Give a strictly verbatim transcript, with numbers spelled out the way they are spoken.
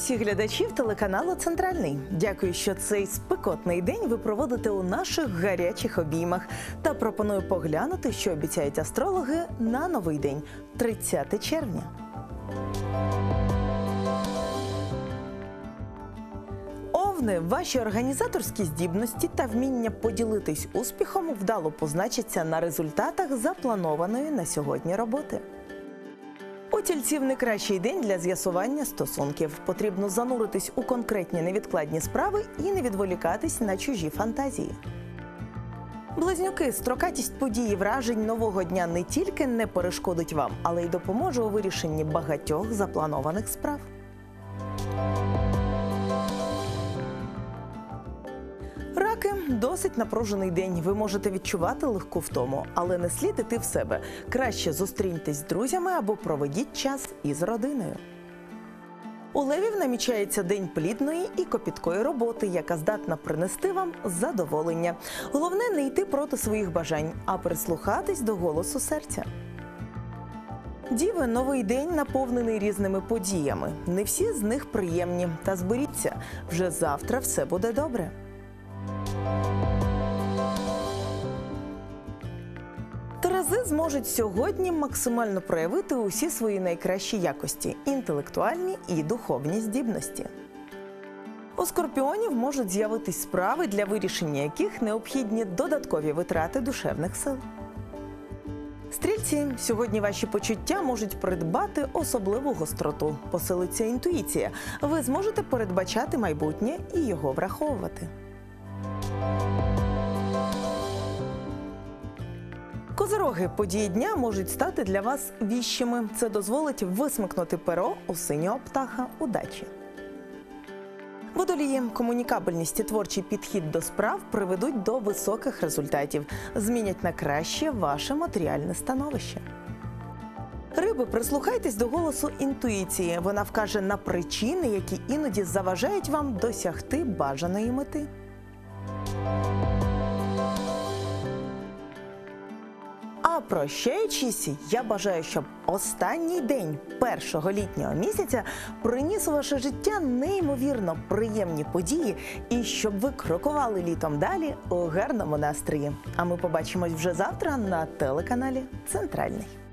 усіх глядачів телеканалу «Центральний». Дякую, що цей спекотний день ви проводите у наших гарячих обіймах. Та пропоную поглянути, що обіцяють астрологи на новий день – тридцяте червня. Овни, ваші організаторські здібності та вміння поділитись успіхом вдало позначаться на результатах запланованої на сьогодні роботи. У тільців не кращий день для з'ясування стосунків. Потрібно зануритись у конкретні невідкладні справи і не відволікатись на чужі фантазії. Близнюки, строкатість подій і вражень нового дня не тільки не перешкодить вам, але й допоможе у вирішенні багатьох запланованих справ. Раки – досить напружений день. Ви можете відчувати легку втому, але не слід іти в себе. Краще зустріньтесь з друзями або проведіть час із родиною. У левів намічається день плідної і копіткої роботи, яка здатна принести вам задоволення. Головне – не йти проти своїх бажань, а прислухатись до голосу серця. Діви, новий день наповнений різними подіями. Не всі з них приємні. Та зберіться, вже завтра все буде добре. Терези зможуть сьогодні максимально проявити усі свої найкращі якості – інтелектуальні і духовні здібності. У скорпіонів можуть з'явитись справи, для вирішення яких необхідні додаткові витрати душевних сил. Стрільці, сьогодні ваші почуття можуть придбати особливу гостроту. Посилиться інтуїція. Ви зможете передбачати майбутнє і його враховувати. Козироги, події дня можуть стати для вас віщими. Це дозволить висмикнути перо у синього птаха удачі. Водолії, комунікабельність і творчий підхід до справ приведуть до високих результатів. Змінять на краще ваше матеріальне становище. Риби, прислухайтесь до голосу інтуїції. Вона вкаже на причини, які іноді заважають вам досягти бажаної мети. А прощаючись, я бажаю, щоб останній день першого літнього місяця приніс у ваше життя неймовірно приємні події і щоб ви крокували літом далі у гарному настрої. А ми побачимось вже завтра на телеканалі «Центральний».